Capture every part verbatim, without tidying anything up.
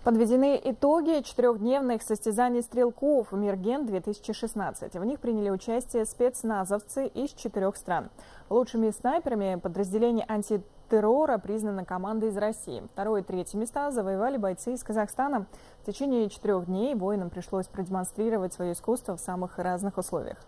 Подведены итоги четырехдневных состязаний стрелков «Мирген-две тысячи шестнадцать». В них приняли участие спецназовцы из четырех стран. Лучшими снайперами подразделений антитеррора признана команда из России. Второе и третье места завоевали бойцы из Казахстана. В течение четырех дней воинам пришлось продемонстрировать свое искусство в самых разных условиях.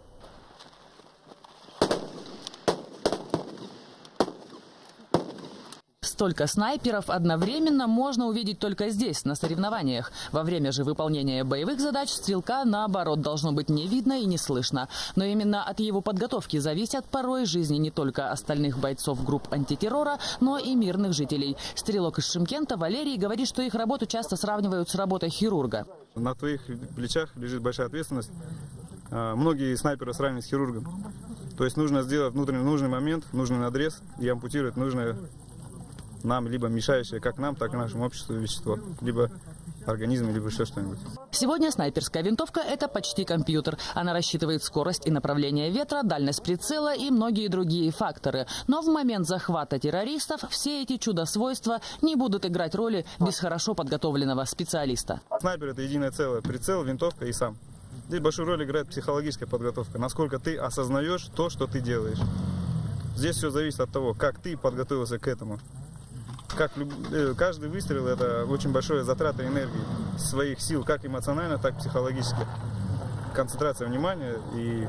Столько снайперов одновременно можно увидеть только здесь, на соревнованиях. Во время же выполнения боевых задач стрелка, наоборот, должно быть не видно и не слышно. Но именно от его подготовки зависят порой жизни не только остальных бойцов групп антитеррора, но и мирных жителей. Стрелок из Шымкента Валерий говорит, что их работу часто сравнивают с работой хирурга. На твоих плечах лежит большая ответственность. Многие снайперы сравнивают с хирургом. То есть нужно сделать внутренний нужный момент, нужный надрез и ампутировать нужное нам, либо мешающее как нам, так и нашему обществу вещество, либо организм, либо еще что-нибудь. Сегодня снайперская винтовка – это почти компьютер. Она рассчитывает скорость и направление ветра, дальность прицела и многие другие факторы. Но в момент захвата террористов все эти чудо-свойства не будут играть роли без хорошо подготовленного специалиста. Снайпер – это единое целое. Прицел, винтовка и сам. Здесь большую роль играет психологическая подготовка. Насколько ты осознаешь то, что ты делаешь. Здесь все зависит от того, как ты подготовился к этому. Как люб... Каждый выстрел – это очень большая затрата энергии, своих сил, как эмоционально, так и психологически. Концентрация внимания и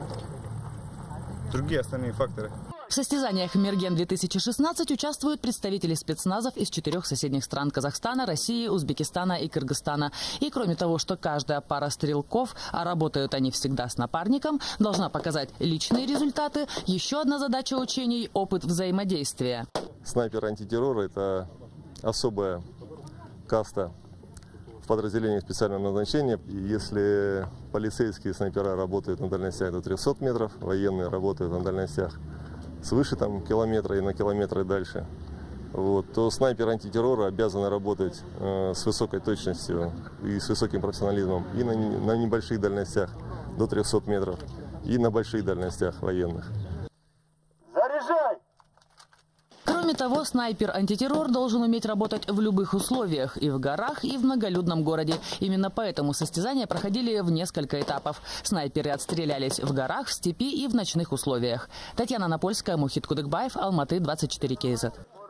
другие остальные факторы. В состязаниях «Мирген-две тысячи шестнадцать» участвуют представители спецназов из четырех соседних стран – Казахстана, России, Узбекистана и Кыргызстана. И кроме того, что каждая пара стрелков, а работают они всегда с напарником, должна показать личные результаты, еще одна задача учений – опыт взаимодействия. Снайпер антитеррора – это особая каста в подразделении специального назначения. И если полицейские снайпера работают на дальностях до трёхсот метров, военные работают на дальностях свыше там, километра и на километры дальше, вот, то снайпер антитеррора обязан работать э, с высокой точностью и с высоким профессионализмом и на, на небольших дальностях до трёхсот метров, и на больших дальностях военных. Кроме того, снайпер-антитеррор должен уметь работать в любых условиях – и в горах, и в многолюдном городе. Именно поэтому состязания проходили в несколько этапов. Снайперы отстрелялись в горах, в степи и в ночных условиях. Татьяна Напольская, Мухит Кудыкбаев, Алматы, двадцать четыре кей зет.